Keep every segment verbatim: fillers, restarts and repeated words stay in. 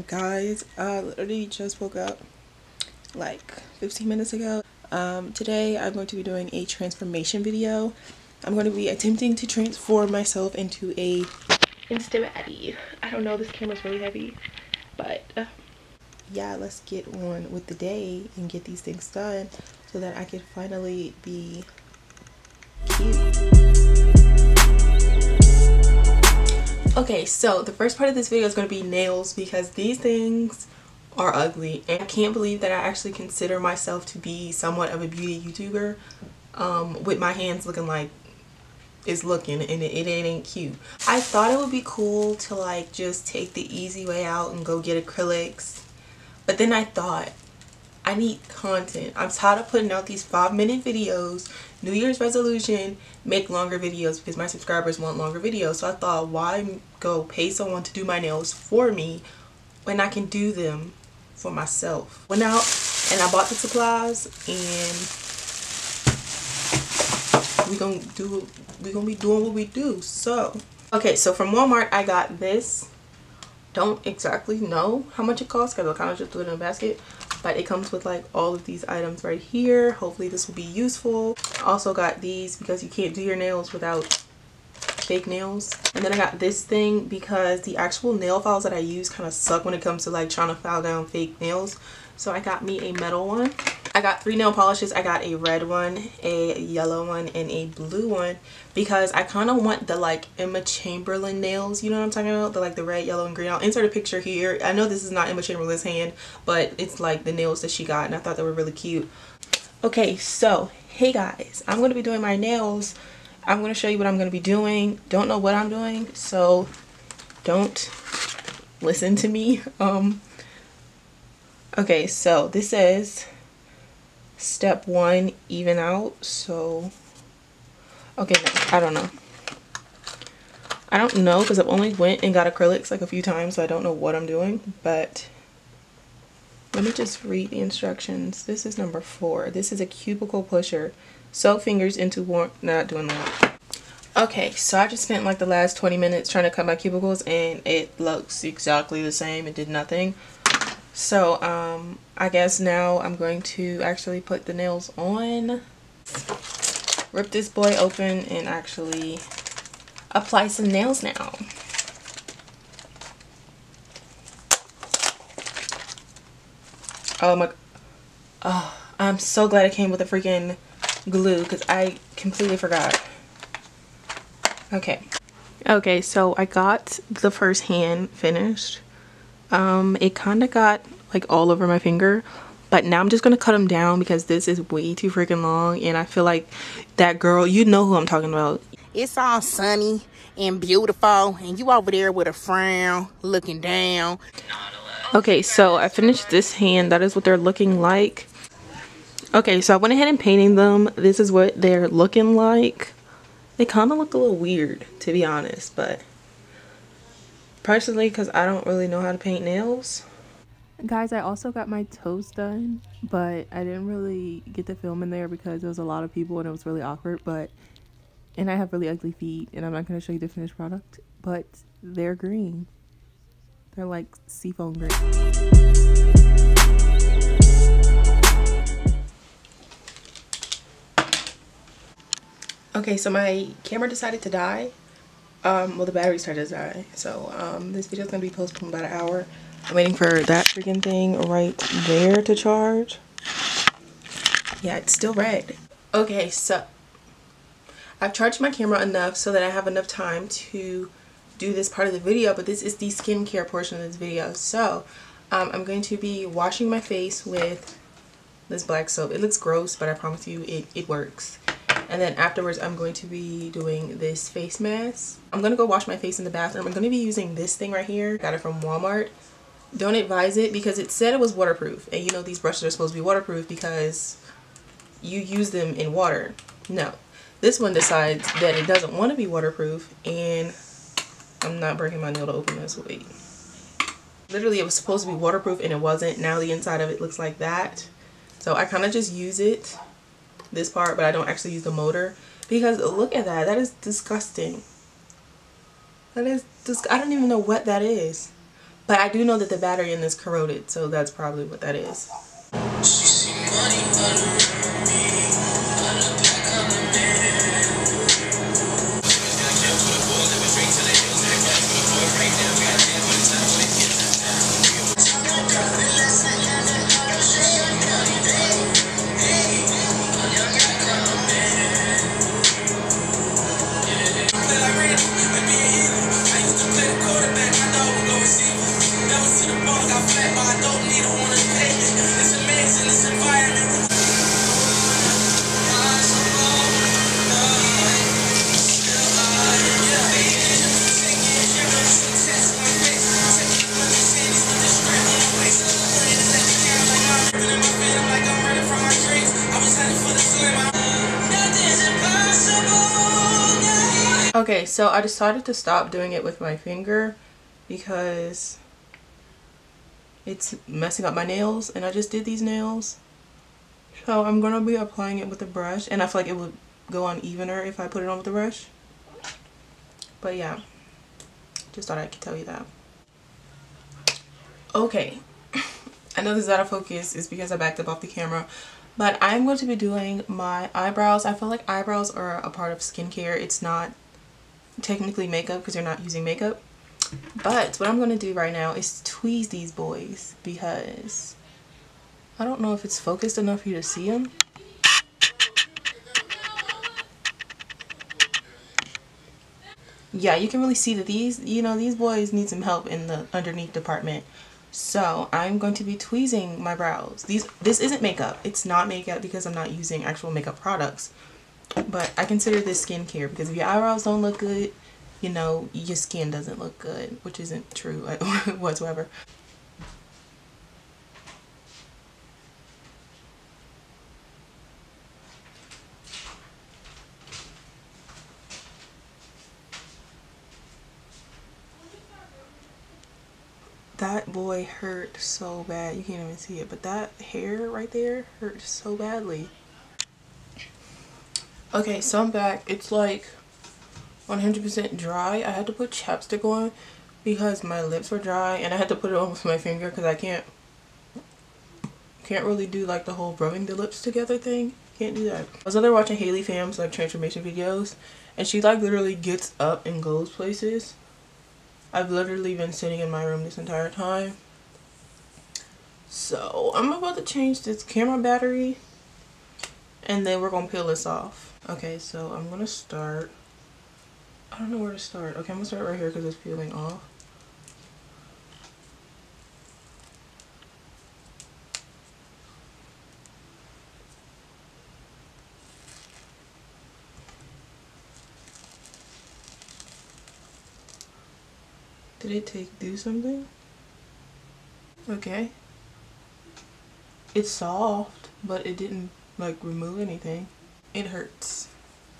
Guys, I literally just woke up like fifteen minutes ago. Um, today I'm going to be doing a transformation video. I'm going to be attempting to transform myself into a Insta baddie. I don't know, this camera's really heavy, but uh, yeah, let's get on with the day and get these things done so that I can finally be cute. Okay, so the first part of this video is going to be nails because these things are ugly, and I can't believe that I actually consider myself to be somewhat of a beauty YouTuber um, with my hands looking like it's looking, and it, it ain't cute. I thought it would be cool to like just take the easy way out and go get acrylics, but then I thought I need content. I'm tired of putting out these five minute videos. New Year's resolution, make longer videos because my subscribers want longer videos. So I thought, why go pay someone to do my nails for me when I can do them for myself? Went out and I bought the supplies, and we gonna do we gonna be doing what we do. So okay, so from Walmart I got this. Don't exactly know how much it costs because I kind of just threw it in a basket, but it comes with like all of these items right here. Hopefully this will be useful. I also got these because you can't do your nails without fake nails. And then I got this thing because the actual nail files that I use kind of suck when it comes to like trying to file down fake nails. So I got me a metal one. I got three nail polishes. I got a red one, a yellow one, and a blue one because I kind of want the like Emma Chamberlain nails. You know what I'm talking about? The like the red, yellow, and green. I'll insert a picture here. I know this is not Emma Chamberlain's hand, but it's like the nails that she got, and I thought they were really cute. Okay, so hey guys, I'm going to be doing my nails. I'm going to show you what I'm going to be doing. Don't know what I'm doing, so don't listen to me. Um, okay, so this says step one, even out. So okay, no, I don't know. I don't know because I've only went and got acrylics like a few times, so I don't know what I'm doing, but let me just read the instructions. This is number four. This is a cuticle pusher. Soak fingers into warm, not doing that. Okay, so I just spent like the last twenty minutes trying to cut my cuticles, and it looks exactly the same. It did nothing. So um I guess now I'm going to actually put the nails on, rip this boy open, and actually apply some nails now. Oh my, oh, I'm so glad it came with a freaking glue because I completely forgot. Okay. Okay, so I got the first hand finished. Um, it kind of got like all over my finger, but now I'm just gonna cut them down because this is way too freaking long, and I feel like that girl, you know who I'm talking about. It's all sunny and beautiful, and you over there with a frown looking down. Okay, so I finished this hand. That is what they're looking like. Okay, so I went ahead and painted them. This is what they're looking like. They kind of look a little weird, to be honest, but personally, because I don't really know how to paint nails. Guys, I also got my toes done, but I didn't really get to film in there because there was a lot of people and it was really awkward. But and I have really ugly feet, and I'm not going to show you the finished product, but they're green. They're like seafoam green. Okay, so my camera decided to die. Um, well, the battery started to die. So um, this video is going to be posted in about an hour. I'm waiting for that freaking thing right there to charge. Yeah, it's still red. Okay, so I've charged my camera enough so that I have enough time to do this part of the video, but this is the skincare portion of this video. So um, I'm going to be washing my face with this black soap. It looks gross, but I promise you it, it works. And then afterwards I'm going to be doing this face mask. I'm going to go wash my face in the bathroom. I'm going to be using this thing right here. Got it from Walmart. Don't advise it because it said it was waterproof, and you know these brushes are supposed to be waterproof because you use them in water. No, this one decides that it doesn't want to be waterproof, and I'm not breaking my nail to open this. Wait, literally it was supposed to be waterproof and it wasn't. Now the inside of it looks like that. So I kind of just use it, this part, but I don't actually use the motor because look at that. That is disgusting. That is dis- I don't even know what that is. But I do know that the battery in this corroded, so that's probably what that is. Okay, so I decided to stop doing it with my finger because it's messing up my nails, and I just did these nails. So I'm gonna be applying it with a brush, and I feel like it would go on evener if I put it on with a brush. But yeah, just thought I could tell you that. Okay, I know this is out of focus. It's because I backed up off the camera. But I'm going to be doing my eyebrows. I feel like eyebrows are a part of skincare. It's not technically makeup because you're not using makeup. But what I'm going to do right now is tweeze these boys because I don't know if it's focused enough for you to see them. Yeah, you can really see that these, you know, these boys need some help in the underneath department. So I'm going to be tweezing my brows. These, this isn't makeup. It's not makeup because I'm not using actual makeup products. But I consider this skincare because if your eyebrows don't look good, you know, your skin doesn't look good, which isn't true whatsoever. That boy hurt so bad. You can't even see it, but that hair right there hurt so badly. Okay, so I'm back. It's like one hundred percent dry. I had to put chapstick on because my lips were dry, and I had to put it on with my finger because I can't can't really do like the whole rubbing the lips together thing. Can't do that. I was over there watching Haley Fam's like transformation videos, and she like literally gets up and goes places. I've literally been sitting in my room this entire time. So I'm about to change this camera battery, and then we're gonna peel this off. Okay, so I'm gonna start. I don't know where to start. Okay, I'm gonna start right here because it's peeling off. Did it take do something? Okay. It's soft, but it didn't like remove anything. It hurts.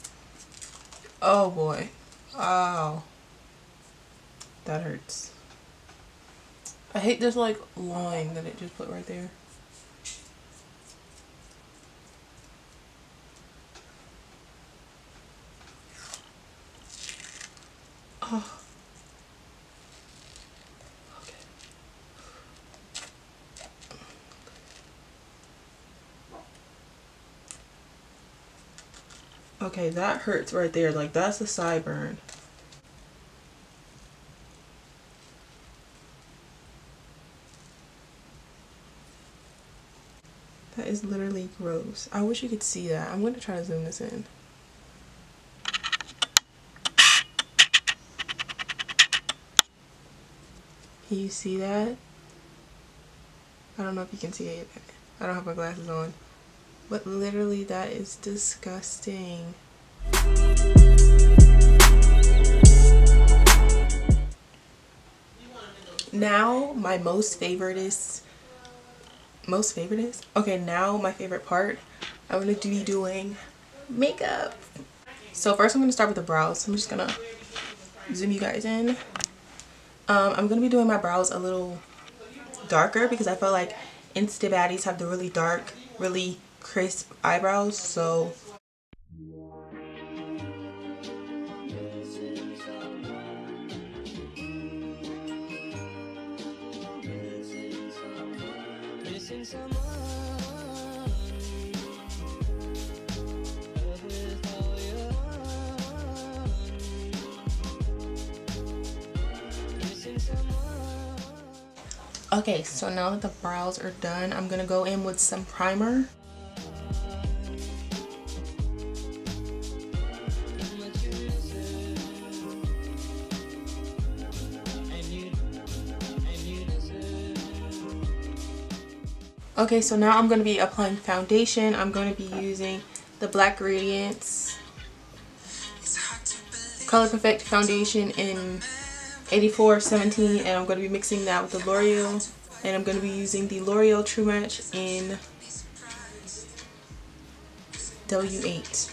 Oh boy. Ow. That hurts. I hate this like line that it just put right there. Oh. Okay, that hurts right there. Like, that's a sideburn. That is literally gross. I wish you could see that. I'm going to try to zoom this in. Can you see that? I don't know if you can see it. I don't have my glasses on. But literally, that is disgusting. Now, my most favorite is... Most favorite is? Okay, now my favorite part. I'm going to be doing makeup. So first I'm going to start with the brows. I'm just going to zoom you guys in. Um, I'm going to be doing my brows a little darker because I feel like Insta baddies have the really dark, really crisp eyebrows, so Missing someone. With all your missing someone. Okay, so now that the brows are done, I'm gonna go in with some primer. Okay, so now I'm going to be applying foundation. I'm going to be using the Black Radiance Color Perfect foundation in eighty-four seventeen, and I'm going to be mixing that with the L'Oreal, and I'm going to be using the L'Oreal True Match in W eight.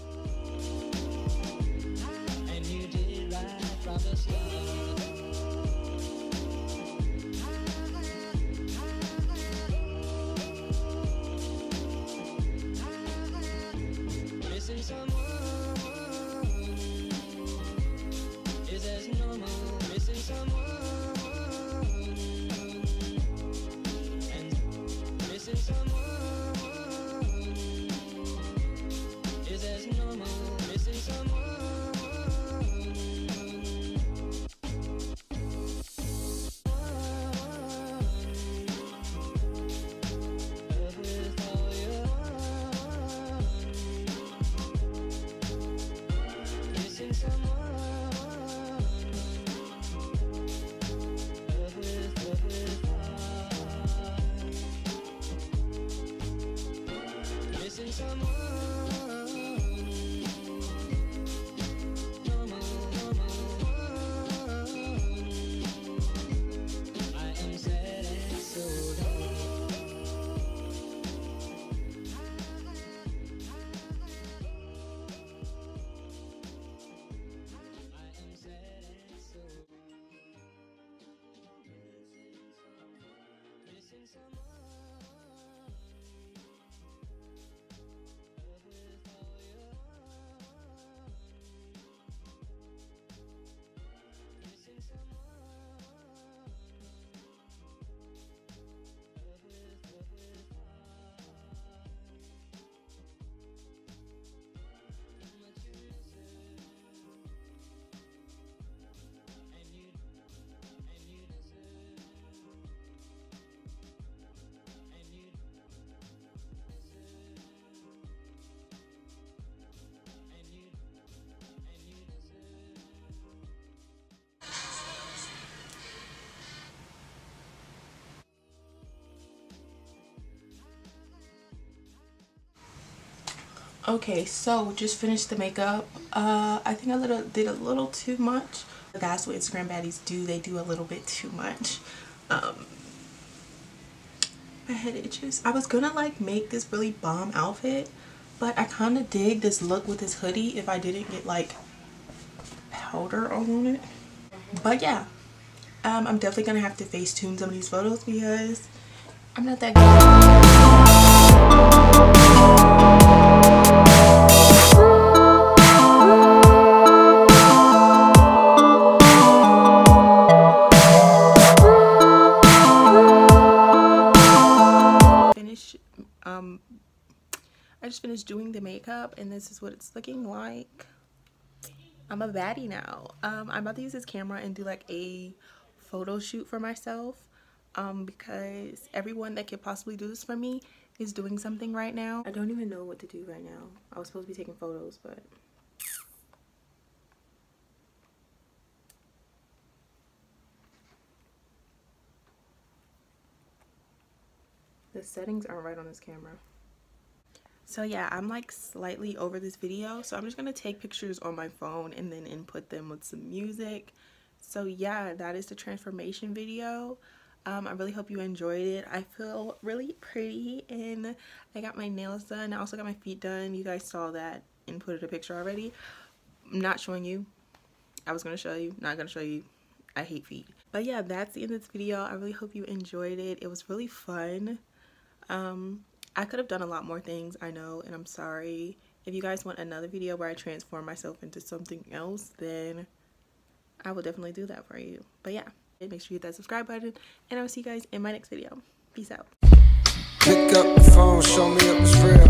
Okay, so just finished the makeup. Uh, I think I little, did a little too much. That's what Instagram baddies do. They do a little bit too much. Um, my head itches. I was gonna like make this really bomb outfit, but I kind of dig this look with this hoodie if I didn't get like powder on it. But yeah, um, I'm definitely gonna have to Facetune some of these photos because I'm not that Um, I just finished doing the makeup and this is what it's looking like. I'm a baddie now. Um, I'm about to use this camera and do like a photo shoot for myself um, because everyone that could possibly do this for me is doing something right now. I don't even know what to do right now. I was supposed to be taking photos, but the settings aren't right on this camera. So yeah, I'm like slightly over this video, so I'm just gonna take pictures on my phone and then input them with some music. So yeah, that is the transformation video. um, I really hope you enjoyed it. I feel really pretty and I got my nails done. I also got my feet done. You guys saw that and put a picture already. I'm not showing you. I was gonna show you, not gonna show you. I hate feet. But yeah, that's the end of this video. I really hope you enjoyed it. It was really fun. um I could have done a lot more things, I know, and I'm sorry. If you guys want another video where I transform myself into something else, then I will definitely do that for you. But yeah, make sure you hit that subscribe button and I will see you guys in my next video. Peace out. Pick up the phone, show me it was real.